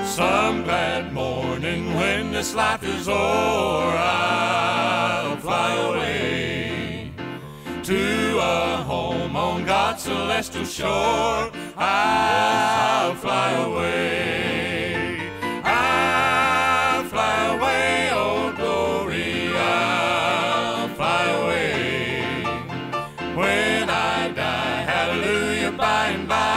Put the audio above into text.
Some glad morning when this life is o'er, I'll fly away to a home on God's celestial shore. I'll fly away. I'll fly away, oh glory, I'll fly away. When I die, hallelujah, by and by